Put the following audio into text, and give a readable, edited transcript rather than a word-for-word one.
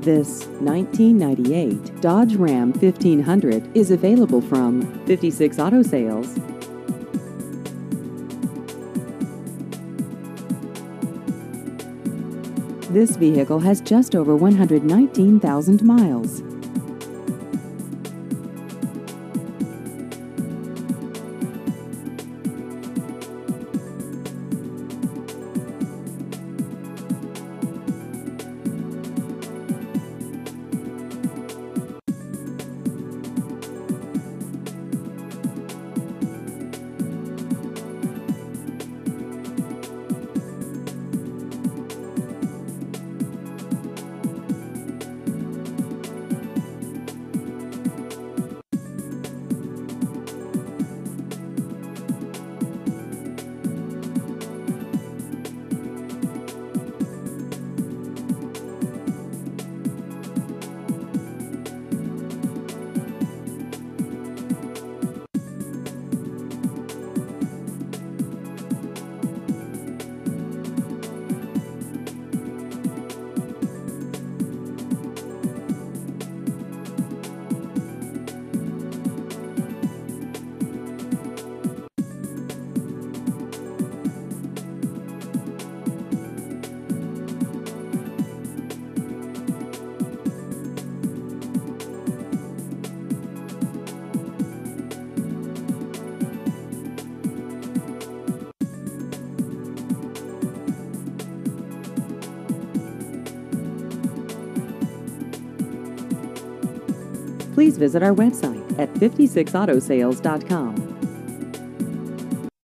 This 1998 Dodge Ram 1500 is available from 56 Auto Sales. This vehicle has just over 119,000 miles. Please visit our website at 56autosales.com.